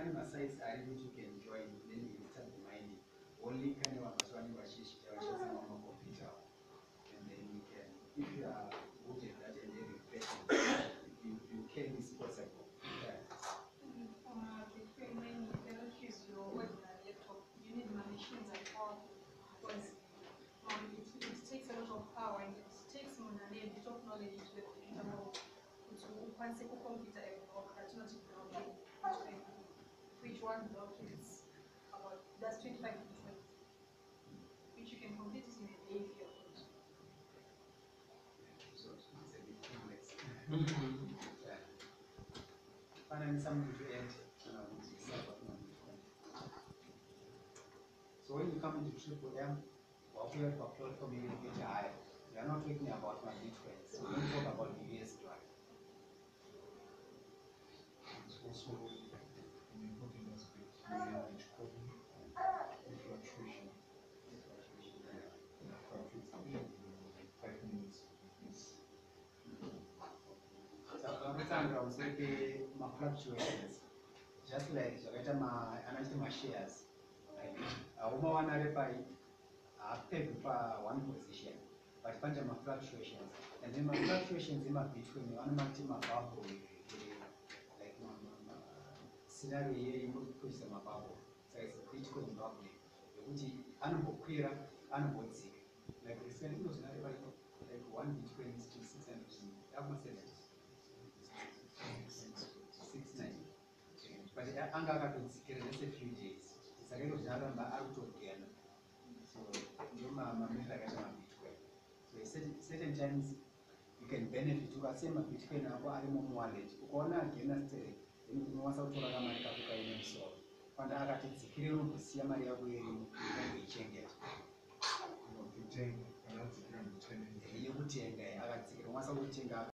of sites are able to join, then you start mining. Only kind of one computer. And then you can, if you are good at that and then reflecting, you can is possible. Yeah. Bitcoin mining, you cannot use your ordinary laptop. You need machines and power because it takes a lot of power and it takes more than a bit of knowledge to the computer. Once a computer block, that's not blocking which one block is about that's 25 Bitcoin, which you can complete it in a day if you're good. So it's a bit complex. Yeah. Finally, something to add. So when you come into Triple M, what we have applied for me get higher. We are not talking about my Bitcoins. So we don't talk about the US dollar. It's also an important aspect in Bitcoin fluctuation. Fluctuates 5 minutes of this. I would say my fluctuations, just like my shares. One position, but bunch of my fluctuations, and then my fluctuations in my between one my bubble, like my scenario here you push them bubble, so it's a Bitcoin bubble, which unboqueira, unboxing. Like recently was not like 1 Bitcoin is to 600, almost 690. But I'm going to just a few days. It's a little out of again. So you so certain times you can benefit. You can say my Bitcoin now wallet. Again then you want to so and I got it secure to see my change it. You would change I got secure once I would change up.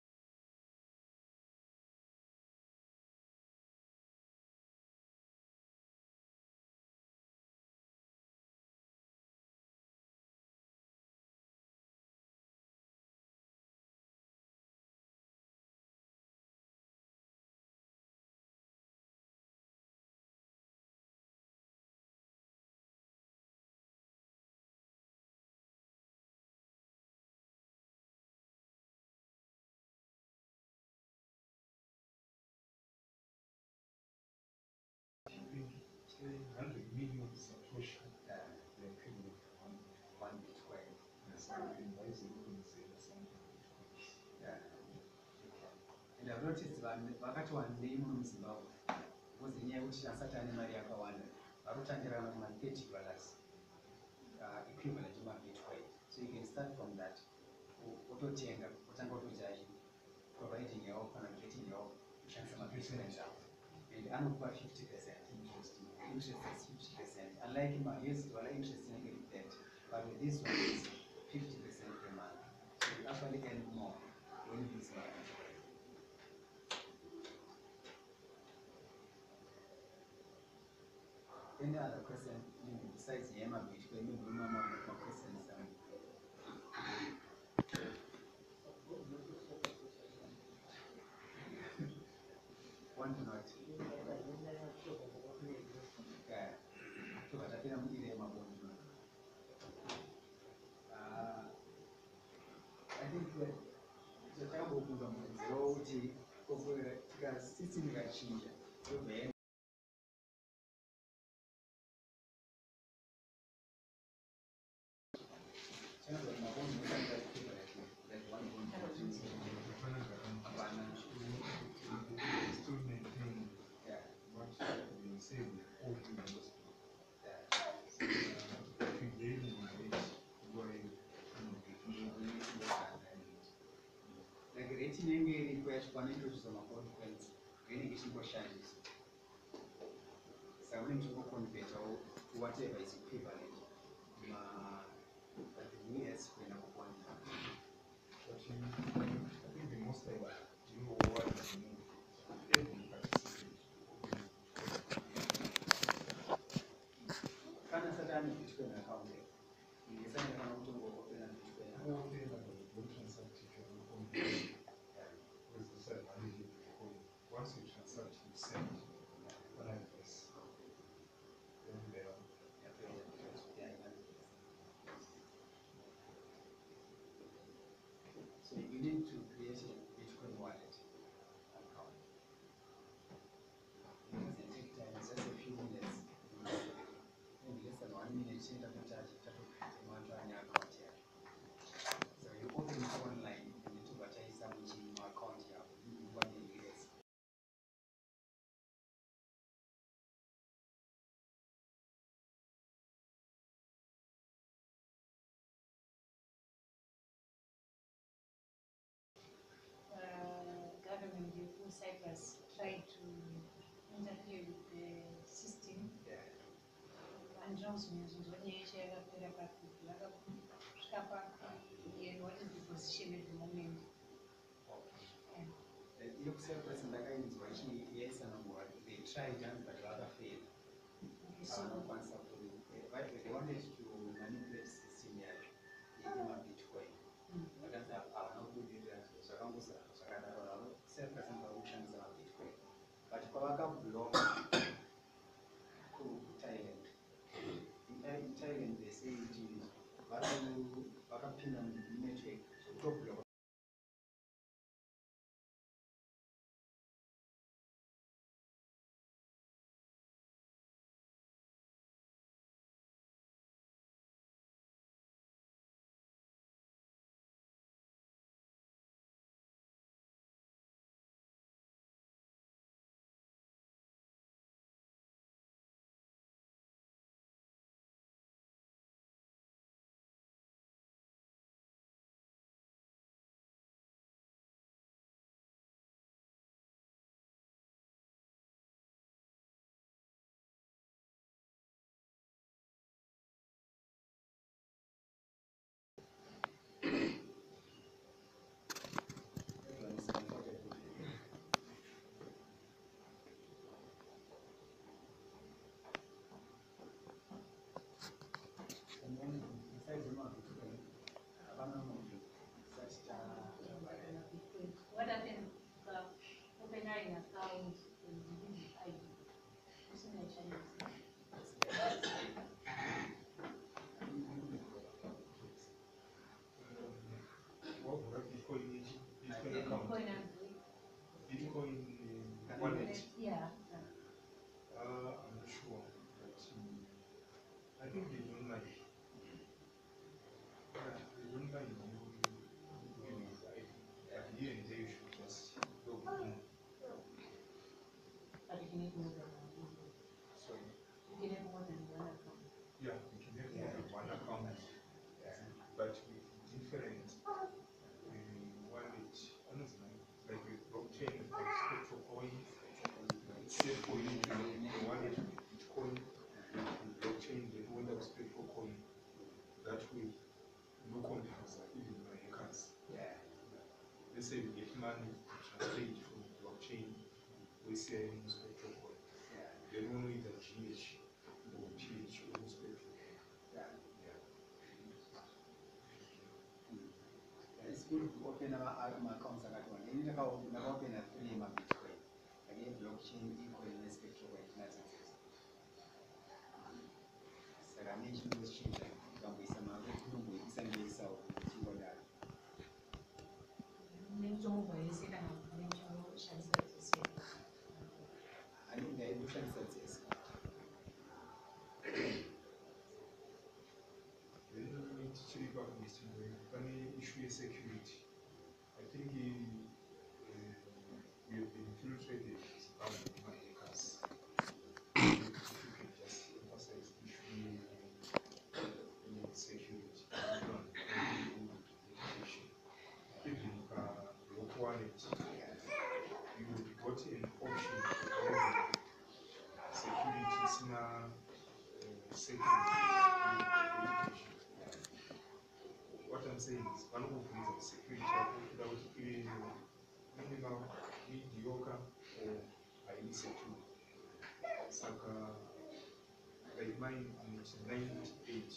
And I've noticed wakati wa name Zimbabwe was the year which Satani Maria Kawana, Arutandira $30 equivalent to Bitcoin. So you can start from that. Auto Tenga, providing your offer and getting your Bitcoin out. And I'm over 50% interest. Interest is 50%. Unlike my yes, well, interest in negative debt, but with this one is 50% per month. So you actually earn more when you use money. Any other question besides the Emma Bitcoin? Maybe more questions. One to not. I think that the time of the road because system got changed. Still maintain what we say all humans. If you gain in it, like rating any request for into some consequence, any simple changes. So I'm going to convert to whatever is equivalent. But the years when I want I think the most like you know what you know every participant. Can I set an Bitcoin account? Yes, I can open a Bitcoin account. Once you transact, you send. But I Cyprus tried to interfere with the system. Yeah. And Johnson is when you share a kusvika and what is the position at the moment. Yokucyprus ndakainzwa ichiesa nomwe they tried and but vakafail. So Havanokwanisa they wanted to manipulate system yayo yemabitcoin. Vakanzi havana kubudirira zvakangosara zvakadaro navo Cyprus ndavakushandisa mabitcoin. But pavakabloka kuThailand, in Thailand they say kuti vakapinda munetwork zvokutobloka. what happens opening an account and using the ID? Using the Chinese. What would Bitcoin account? Bitcoin and Bitcoin wallet? yeah. I'm not sure, but I think they don't like. They don't like giving the ID. At the end, they should just log in. But you can have more than Sorry. you can have more than one account. Yeah, you can have more than one account, but with different wallet. Honestly, like with blockchain, like SpectroCoin, SafeCoin, the wallet with Bitcoin, with blockchain, the one that was SpectroCoin. That way, no companies are even hackers. Yeah. Let's say we get money, translate from blockchain, we say in SpectroCoin. Yeah. They don't know either GH or PH or Spectrum. Yeah. It's good to open accounts akati wanda. Ini ndakaopena 3 mabitcoin. Like blockchain, ecoin, SpectroCoin, nadzo dzose. Saka nechindoshita ukangoisa mari unongoisa ndoisawo uchingodaro. Nechomubhaise kana nechoshandisa dzese. Ani ndaidoshandisa dzese. Then tichiripa kumistingo pane issue yesecurity. I think we have been infiltrated by hackers. If you can just emphasize the issue of security, even block wallet, you got an option to have security second verification. What I'm saying is, one of the security without minimal, mediocre, or highly secure. Saka, like mine, it's 98.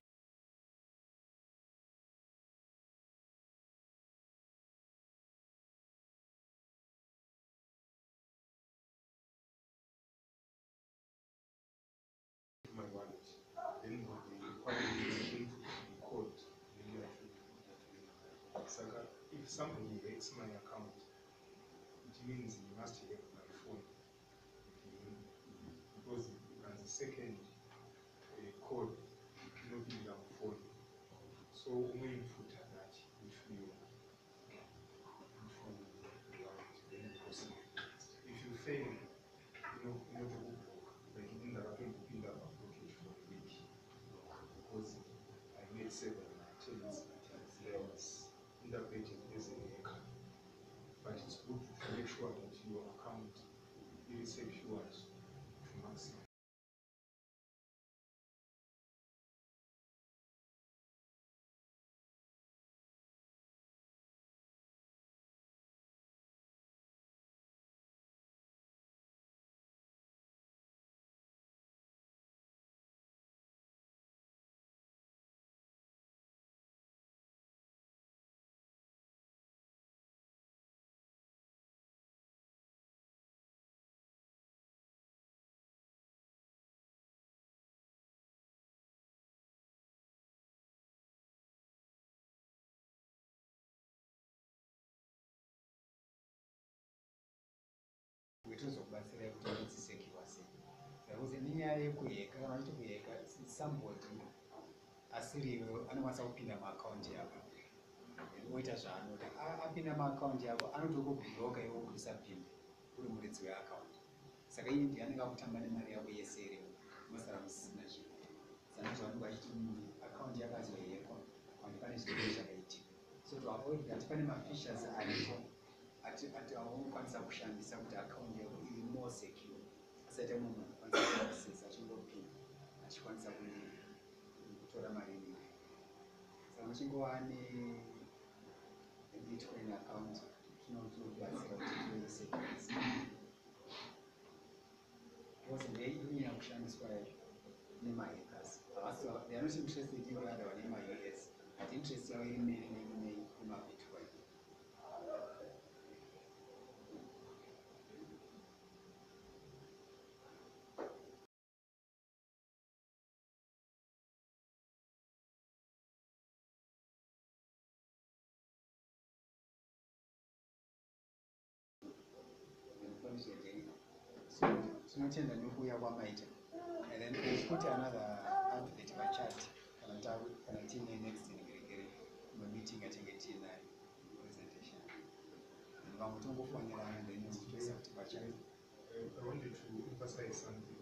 My wallet. Then they require me to change the code. Then I should put that in. Saka, if somebody hacks my account, it means he must hack my phone. Because the second code not in the phone. So when you put that, if you if you fail, you know the book, like in the pin that application for a week. Because I made 7 attempts there was interpreted as a hacker. But it's good to make sure that you your account iri secured to maximum. wetozokubatsira kuti udzisekiwa sei sakuti nenyaya yekuyeka kana vachiti kuyeka somebody asiriwo anokwanisa kupinda muakaunti yako oita zvaanoda apinda muakaunti yako anotokubhuroka iwe kuti usapinde uri muridzi weakaunti saka iye ndiye anenge akutamba nemari yako yese iriwo masara musisina zvinhu saka zvavanenge vachiti akaunti yakazoyekwa kandi pane zvirwere zvakaitika so to avoid that pane mafeatures aripo aunokwanisa kushandisa kuti akaunti yako iri more secure asati munhu anokwanisa kuaccess achingopinda achikwanisa kutora mari inenge saka muchingova nebitcoin account zvinokubatsira kuti tive secure because ndeinyanya kushandiswa nemahackers they are not interested in vana vane ma-US but interest yavo iri nemabitcoin. Tinotenda nokuuya kwamaita and then we'll put another advert pachat kana tiine next ngeregere meeting atinge tiinayo presentation vamwe tongofonera then toisa kuti pachat. I wanted to emphasize something.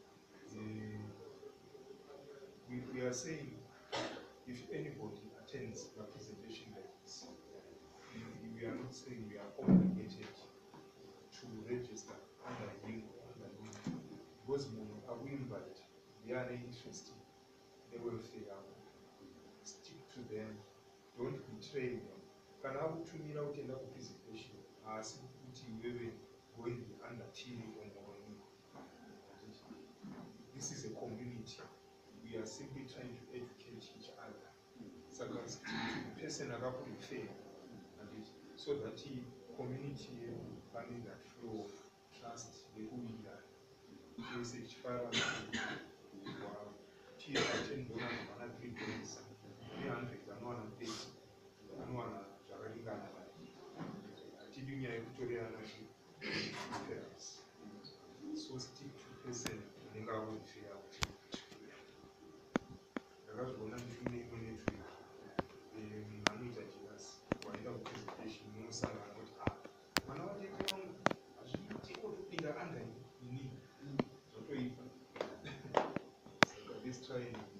We are saying if anybody attends a presentation like this, we are not saying we are obligated to register under link or under link. Because are we invite they are interested, they will fail. Stick to them, don't betray them. Can I to me out in that presentation? As we going under TV or this is a community. We are simply trying to educate each other. So that's the person will fail. So that the community having that flow of trust, the who we are. Message file tea attend one of 3 days. 300 and 150 and 1 Javaringana. Tidunia Victoria affairs. So stick to person and I will fear. The last one I'm doing military. The manager us. Why the presentation no salary. And now they go on. As you take out the under you need. So this training.